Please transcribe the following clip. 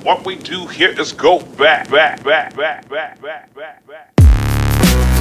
What we do here is go back, back, back, back, back, back, back, back.